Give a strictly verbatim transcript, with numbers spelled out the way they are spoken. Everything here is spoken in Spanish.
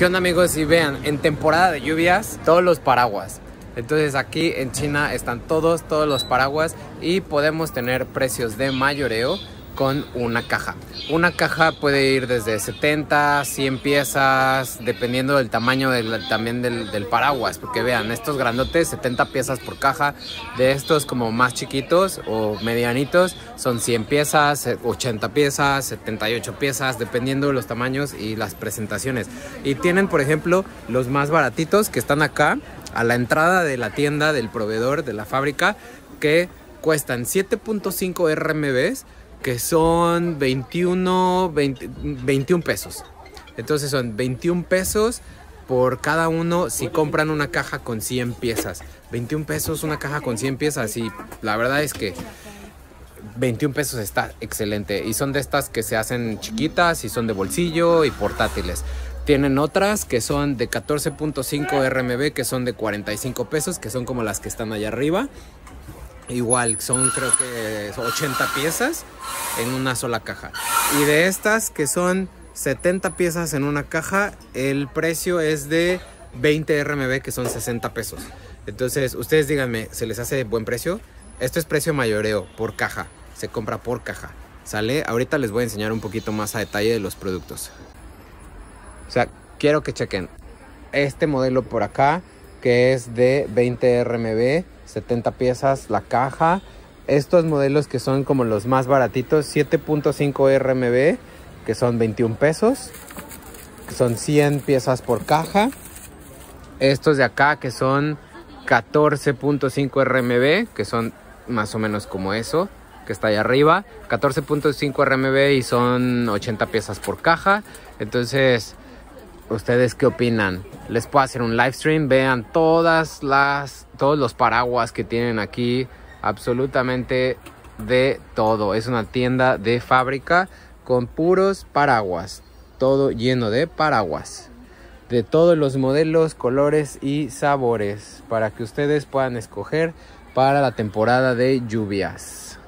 ¿Qué onda, amigos? Y vean, en temporada de lluvias, todos los paraguas. Entonces aquí en China están todos, todos los paraguas y podemos tener precios de mayoreo con una caja. Una caja puede ir desde setenta, cien piezas, dependiendo del tamaño del, también del, del paraguas. Porque vean, estos grandotes, setenta piezas por caja. De estos como más chiquitos o medianitos, son cien piezas, ochenta piezas, setenta y ocho piezas, dependiendo de los tamaños y las presentaciones. Y tienen, por ejemplo, los más baratitos que están acá, a la entrada de la tienda del proveedor, de la fábrica, que cuestan siete punto cinco R M Bs, que son veintiuno, veinte, veintiún pesos. Entonces son veintiún pesos por cada uno si compran una caja con cien piezas. veintiún pesos una caja con cien piezas, y la verdad es que veintiún pesos está excelente. Y son de estas que se hacen chiquitas y son de bolsillo y portátiles. Tienen otras que son de catorce punto cinco R M B, que son de cuarenta y cinco pesos, que son como las que están allá arriba. Igual son, creo que ochenta piezas en una sola caja. Y de estas que son setenta piezas en una caja, el precio es de veinte R M B, que son sesenta pesos. Entonces ustedes díganme, ¿se les hace buen precio? Esto es precio mayoreo por caja, se compra por caja, ¿sale? Ahorita les voy a enseñar un poquito más a detalle de los productos. O sea, quiero que chequen este modelo por acá, que es de veinte R M B, setenta piezas la caja. Estos modelos que son como los más baratitos, siete punto cinco R M B, que son veintiún pesos, que son cien piezas por caja. Estos de acá que son catorce punto cinco R M B, que son más o menos como eso, que está allá arriba, catorce punto cinco R M B, y son ochenta piezas por caja. Entonces, ¿ustedes qué opinan? Les puedo hacer un live stream. Vean todas las, todos los paraguas que tienen aquí. Absolutamente de todo. Es una tienda de fábrica con puros paraguas. Todo lleno de paraguas. De todos los modelos, colores y sabores. Para que ustedes puedan escoger para la temporada de lluvias.